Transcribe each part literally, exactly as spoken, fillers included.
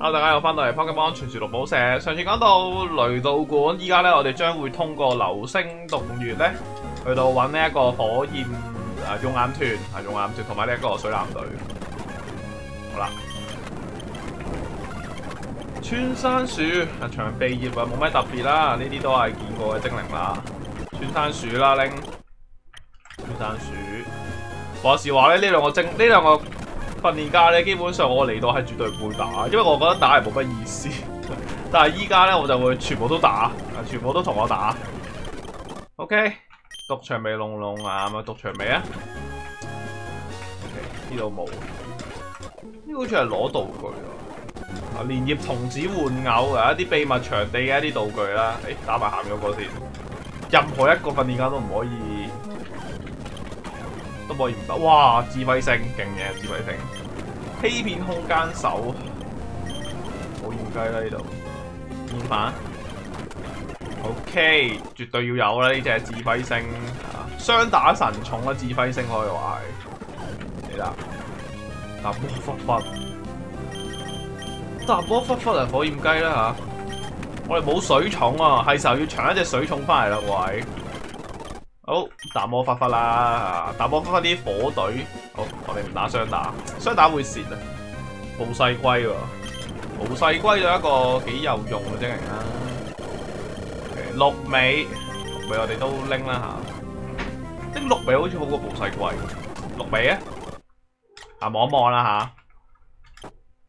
Hello，大家又翻到嚟 Pokemon 傳說綠寶石。上次講到雷道館，依家咧我哋將會通過流星洞穴咧，去到揾呢一個火焰啊熔岩團啊熔岩團同埋呢一個水藍隊。好啦，穿山鼠啊長臂葉啊冇咩特別啦，呢啲都係見過嘅精靈啦。穿山鼠啦拎，穿山鼠。話時話咧，呢兩個精呢兩個。訓練家咧，基本上我嚟到係絕對唔會打，因為我覺得打係冇乜意思。但係依家咧，我就會全部都打，全部都同我打。OK， 獨長尾龍龍啊，咪獨長尾啊。OK， 呢度冇，呢個好似係攞道具啊。啊，連葉童子玩偶啊，一啲秘密場地嘅一啲道具啦。誒、欸，打埋鹹咗個先。任何一個訓練家都唔可以。都可以唔得，哇！智慧性勁嘅智慧性，欺騙空間手，好嚴雞啦呢度，面反 ，OK， 絕對要有啦呢隻智慧性，雙打神重嘅智慧性可以話係，嚟啦，達摩忽忽，達摩忽忽啊火焰雞啦吓，我哋冇水蟲啊，係時候要搶一隻水蟲翻嚟啦喂。好，達摩忽忽啦，達摩忽忽啲火隊。好，我哋唔打雙打，雙打會蝕啊。暴細龜喎，暴細龜就一個幾有用嘅精靈啦。綠尾，綠尾我哋都拎啦吓。拎綠尾好似好過暴細龜。綠尾啊，啊望一望啦吓。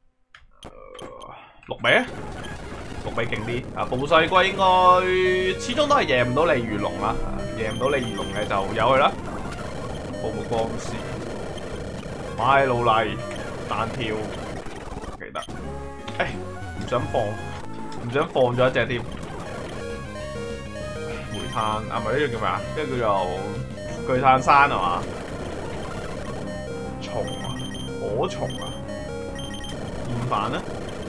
綠尾啊，綠尾勁啲。啊，暴細龜應該始終都係贏唔到鯉魚龍啦。贏唔到鯉魚龍嘅就由佢啦，泡沫光線，買路麗彈跳，記得，誒唔想放，唔想放咗一隻添，煤炭啊唔係呢個叫咩啊？呢個叫做巨炭山係嘛？蟲啊，火蟲啊，厭煩啦，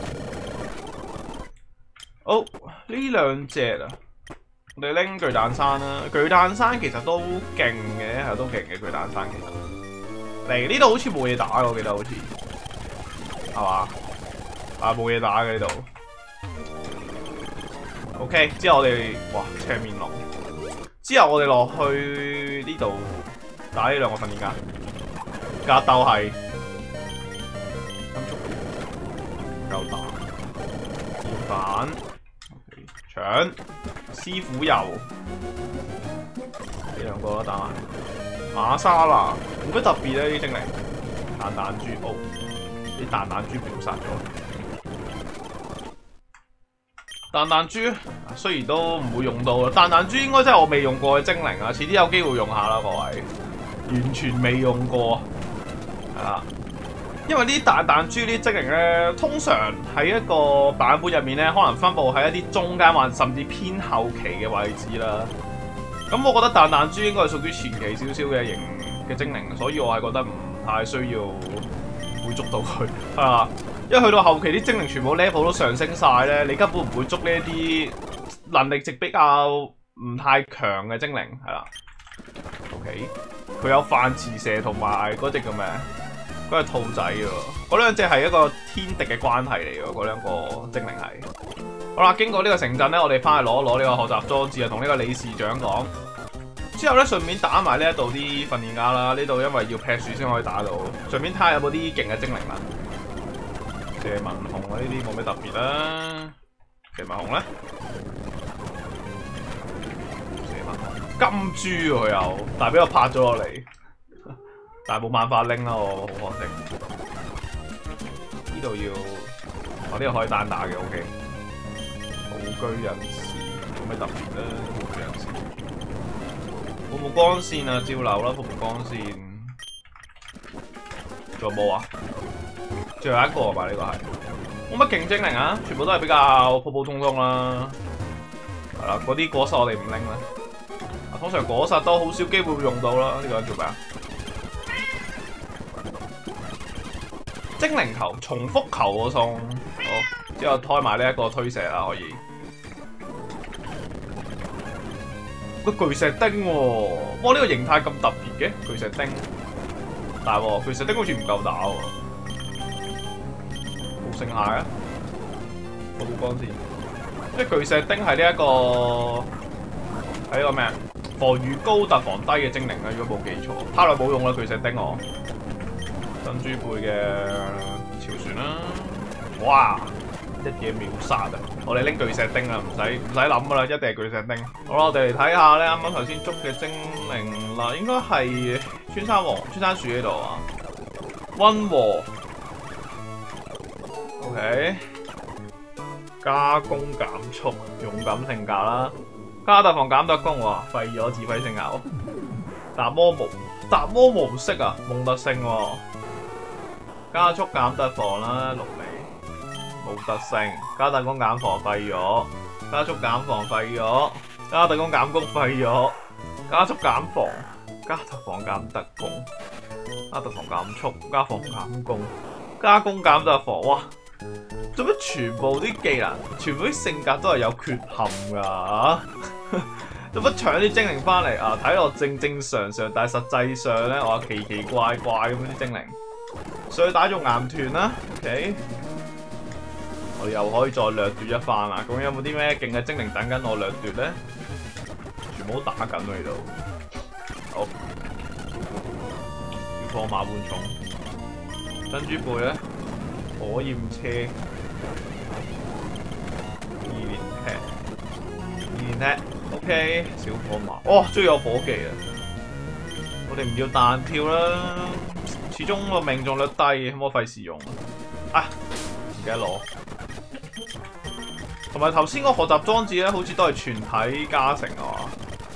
好呢兩隻啊。我哋拎巨蛋山啦，巨蛋山其實都勁嘅，係都勁嘅巨蛋山其實。嚟呢度好似冇嘢打嘅，我記得好似，係嘛？啊冇嘢打嘅呢度。OK， 之後我哋哇赤面龍，之後我哋落去呢度打呢兩個訓練家，格鬥係金速夠打，厭煩。搶師傅油呢兩個啦，打埋馬莎啦，冇乜特別咧啲精靈，彈彈珠哦，啲彈彈珠秒殺咗，彈彈珠雖然都唔會用到啦，彈彈珠應該真係我未用過嘅精靈啊，遲啲有機會用下啦各位，完全未用過係啦。因為呢啲彈彈珠呢啲精靈咧，通常喺一個版本入面咧，可能分佈喺一啲中間或甚至偏後期嘅位置啦。咁我覺得彈彈珠應該係屬於前期少少嘅型嘅精靈，所以我係覺得唔太需要會捉到佢啊。因為去到後期啲精靈全部 level 都上升晒咧，你根本唔會捉呢一啲能力值比較唔太強嘅精靈係啦。OK， 佢有飯池蛇同埋嗰隻叫咩？嗰隻兔仔喎，嗰兩隻係一個天敵嘅關係嚟喎，嗰兩個精靈係。好啦，經過呢個城鎮咧，我哋翻去攞一攞呢個學習裝置啊，同呢個理事長講。之後咧，順便打埋呢一度啲訓練家啦。呢度因為要劈樹先可以打到，順便睇下有冇啲勁嘅精靈啦。謝文雄啊，呢啲冇咩特別啦。謝文雄咧，謝文雄金豬佢又，但係俾我拍咗落嚟。但係冇辦法拎啦，我好可惜。呢度要，我呢度可以單打嘅 ，OK。寶居人士冇咩特別啦，寶居人士。泡沫光線啊，照流啦，泡沫光線。仲有冇啊？最後一個吧，呢、這個係。冇乜勁精靈啊，全部都係比較普普通通啦。係啦，嗰啲果實我哋唔拎啦。通常果實都好少機會會用到啦。呢、這個叫咩啊？精靈球、重複球我送，好之後開埋呢一個推射啦，可以。個巨石丁喎、哦，哇！呢、這個形態咁特別嘅巨石丁，大鑊！巨石丁好似唔夠打喎。好勝蟹啊！ 補光先。因為巨石丁係呢一個係呢個咩啊？防禦高特防低嘅精靈啊！如果冇記錯，太耐冇用啦巨石丁我。珍珠貝嘅潮船啦，哇！一嘢秒殺啊！我哋拎巨石丁啦，唔使唔使諗噶啦，一定係巨石丁。好啦，我哋嚟睇下咧，啱啱頭先捉嘅精靈啦，應該係穿山王、穿山樹呢度啊。溫和 ，OK。加攻減速，勇敢性格啦。加特防減特攻喎，廢咗指揮性牛。達摩模達摩模式啊，蒙特性喎。加速減特防啦，六尾。冇特性，加特攻減防廢咗，加速減防廢咗，加特攻減攻廢咗，加速減防，加特防減特攻，加特防減速，加防減攻，加攻減特防，哇！做乜全部啲技能，全部啲性格都係有缺陷噶？做乜搶啲精靈翻嚟啊？睇落正正常常，但係實際上咧，我奇奇怪怪咁啲精靈，上去打中岩團啦 ，OK。我哋又可以再掠奪一番啦！咁有冇啲咩勁嘅精靈等緊我掠奪咧？全部都打緊喺度。好，要放馬換重。珍珠貝咧，火焰車，二連踢，二連踢 ，OK。小火馬，哦，終於有火技啊！我哋唔要彈跳啦，始終個命中率低，我費事用啊！唔記得攞。同埋頭先個學習裝置咧，好似都係全體加成啊！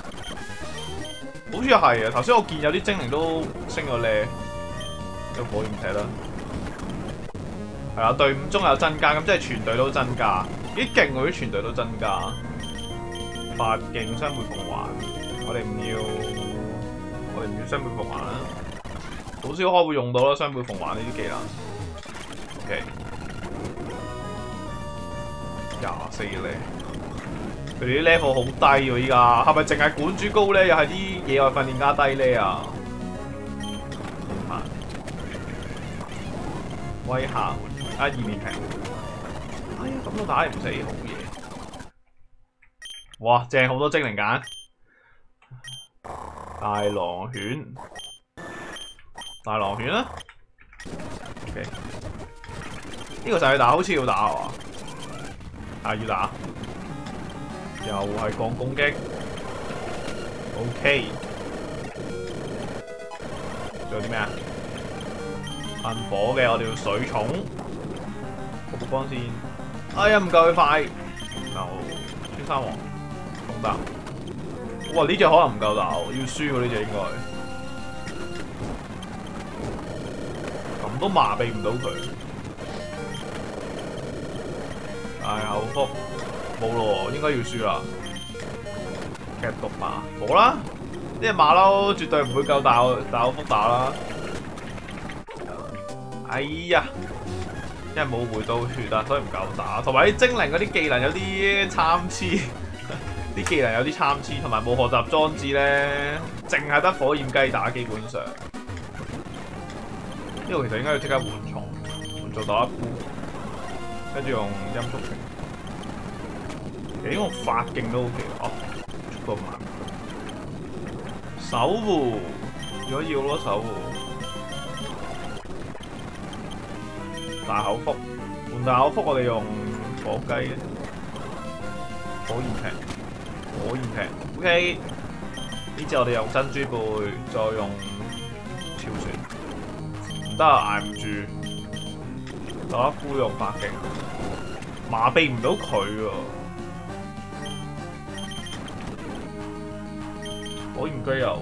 好似係啊！頭先我見有啲精靈都升咗呢，有火焰踢啦。係啊，隊伍中有增加，咁即係全隊都增加。幾勁喎！啲全隊都增加。八勁雙倍奉還，我哋唔要，我哋唔要雙倍奉還啦。好少可會用到啦，雙倍奉還呢啲技能。OK。廿四咧，佢哋啲 level 好低喎！依家係咪淨係管主高咧？又係啲野外訓練家低咧啊！威嚇啊！二面平，哎呀咁都打唔死，好嘢！哇，正好多精靈揀，大狼犬，大狼犬啦 ，OK， 呢個就係打，好似要打係嘛？啊！要打，又係降攻擊 ，OK。仲有啲咩啊？噴火嘅，我哋要水蟲，補光先。哎呀，唔夠佢快。就穿山王，重打。哇！呢隻可能唔夠打，要輸喎呢隻應該。咁都麻痹唔到佢。大口福冇咯，應該要輸啦。劇毒馬冇啦，呢隻馬騮絕對唔會夠大大口福打啦。哎呀，因為冇回到血啊，所以唔夠打。同埋啲精靈嗰啲技能有啲參差，啲技能有啲參差，同埋冇學習裝置咧，淨係得火焰雞打基本上。呢度其實應該要即刻換蟲，換做打一菇。跟住用音速程，幾個發勁都 OK 哦，速度慢。守護，如果要咯守護。大口福，換大口福我哋用火雞，火焰劈，火焰劈 ，OK。呢次我哋用珍珠貝，再用超船，唔得啊，捱唔住。打一菇用發勁，麻痹唔到佢喎。火焰雞又，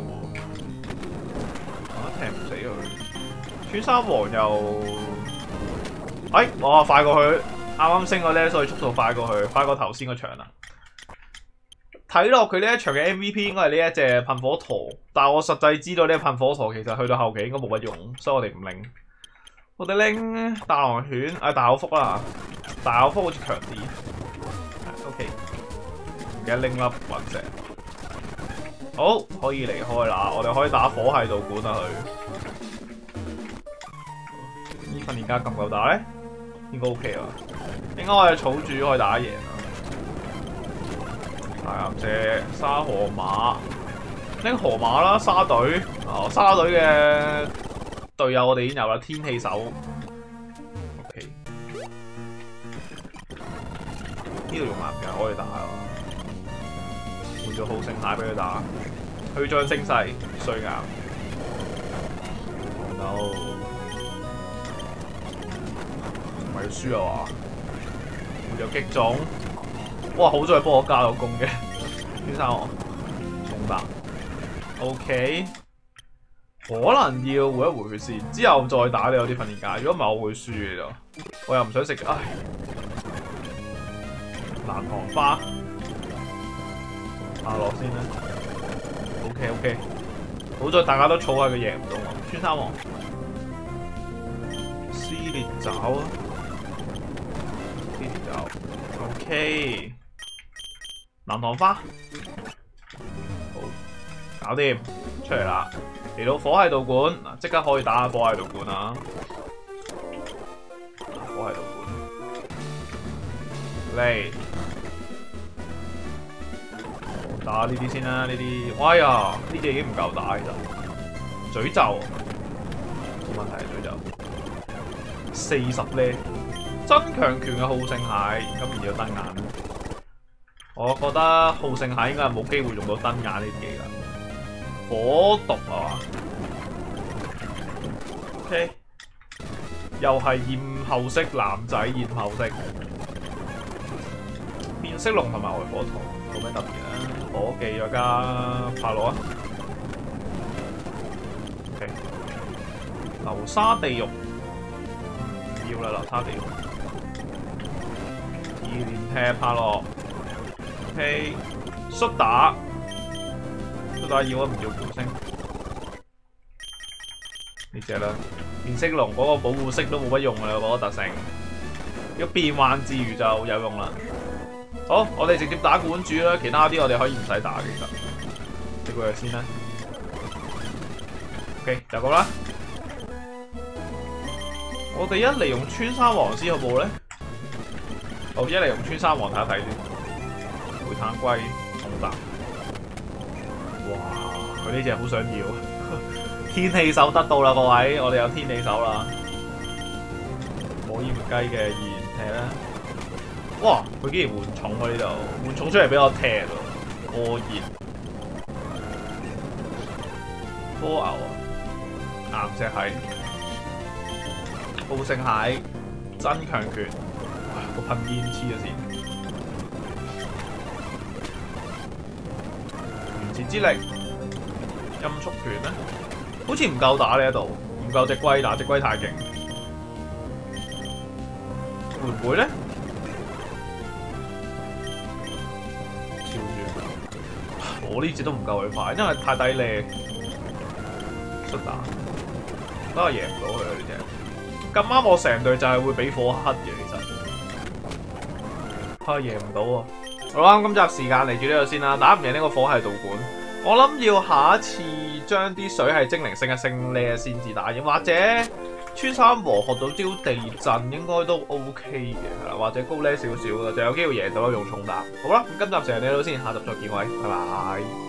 我踢唔死佢。穿山王又，哎，我快過去，啱啱升個呢，所以速度快過去，快過頭先個場啦。睇落佢呢一場嘅 M V P 應該係呢一隻噴火陀，但係我實際知道呢噴火陀其實去到後期應該冇乜用，所以我哋唔拎。我哋拎大狼犬，啊大口福啦，大口福好似強啲。OK， 唔記得拎粒雲石。好，可以離開啦，我哋可以打火系道館啦佢。呢訓練家夠唔夠打咧？應該 OK 啊。 應該我哋儲住可以打贏啊！大岩石、沙河馬，拎河馬啦，沙隊哦，沙隊嘅隊友我哋已經有啦，天氣手。OK， 呢度用藍嘅可以打咯，換咗好勝蟹俾佢打，虛張聲勢衰硬。No， 唔係要輸啊嘛？換咗擊中，哇！好在幫我加咗攻嘅，先生我重打。OK， 可能要回一回先，之後再打你有啲訓練界。如果唔係，我會輸嘅就。我又唔想食，唉。蘭塘花，下落先啦。OK OK， 好在大家都儲下佢贏唔到我。穿山王，撕裂爪啊！撕裂爪 ，OK。蘭塘花，好，搞掂，出嚟啦！嚟到火系道館，嗱，即刻可以打下火系道館啊！火系道館嚟。打呢啲先啦，呢啲，哎呀，呢啲已經唔夠打其實，詛咒冇問題，詛咒四十咧，增強權嘅好勝蟹，咁而要燈眼，我覺得好勝蟹應該係冇機會用到燈眼呢啲技能，火毒啊嘛 ，OK， 又係焰後式男仔焰後式，變色龍同埋外火圖，冇咩特別啊。火技再加帕羅啊 ，OK， 流沙地獄唔要啦，流沙地獄，二連踢帕羅 ，OK， 摔打，摔打要啊，唔要護星，呢隻啦，變色龍嗰個保護色都冇乜用啦，嗰個特性，如果變幻之餘就有用啦。好，我哋直接打館主啦，其他啲我哋可以唔使打嘅，其實食佢先啦。OK， 就咁啦。我哋一嚟用穿山王先好冇咧？好，一嚟用穿山王睇一睇先。煤炭龜重達，哇！佢呢隻好想要，天氣手得到啦，各位，我哋有天氣手啦。冇煙雞嘅二連踢啦。哇！佢竟然換重喎呢度，換重出嚟俾我踢喎，過熱，波牛啊，岩石蟹，好勝蟹，增強權，個噴煙黐咗線，原始之力，音速權咧，好似唔夠打呢一度，唔夠隻龜打，隻龜太勁，會唔會咧？我呢隻都唔夠佢快，因為太低咧，摔打，都係贏唔到佢啊！呢隻咁啱我成隊就係會俾火黑嘅，其實，係贏唔到啊！好啦，今集時間嚟住呢度先啦，打唔贏呢個火系道館，我諗要下一次將啲水系精靈升一升咧先至打贏，或者穿山王學到招地震應該都 OK 嘅，係啦，或者高呢少少嘅就有機會贏到用重打。好啦，咁今集成日嚟到先，下集再見，各位，拜拜。